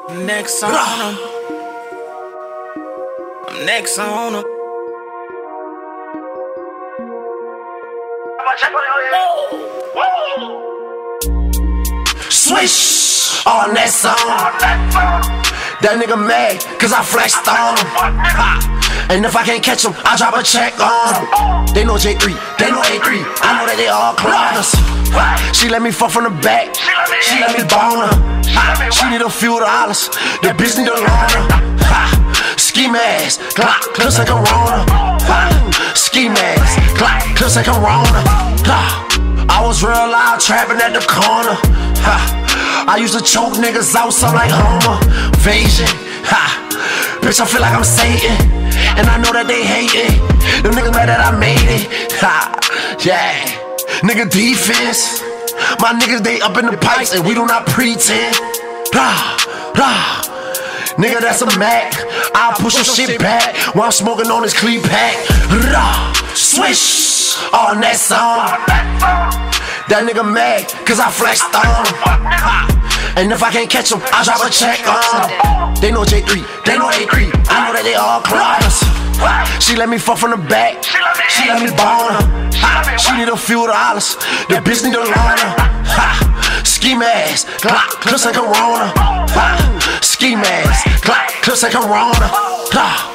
I'm next on them. I'm next on them. Swish on that song. That nigga mad, cause I flexed on him. And if I can't catch him, I drop a check on him. They know Jae3, they know A3. I know that they all cloggers. She let me fuck from the back, she let me bone her. She need a few dollars, the bitch need a loaner. Ski mask, Glock, clips like a Rona. Ski mask, Glock, clips like a Rona. I was real loud trapping at the corner. I used to choke niggas out, something like Homer. Invasion, bitch, I feel like I'm Satan, and I know that they hate it. Them niggas mad that I made it. Yeah, nigga defense. My niggas, they up in the pipes, and we do not pretend. Nigga, that's a Mac. I'll push your shit back while I'm smoking on this clean pack. Swish on that song. That nigga mad, cause I flexed on him. And if I can't catch him, I drop a check on him. They know Jae3, they know A3. I know that they all cloggers. She let me fuck from the back, she let me bone her. She need a few dollars, the bitch need a loaner. Ski mask, Glock, clips like a Rona. Ski mask, Glock, clips like a Rona.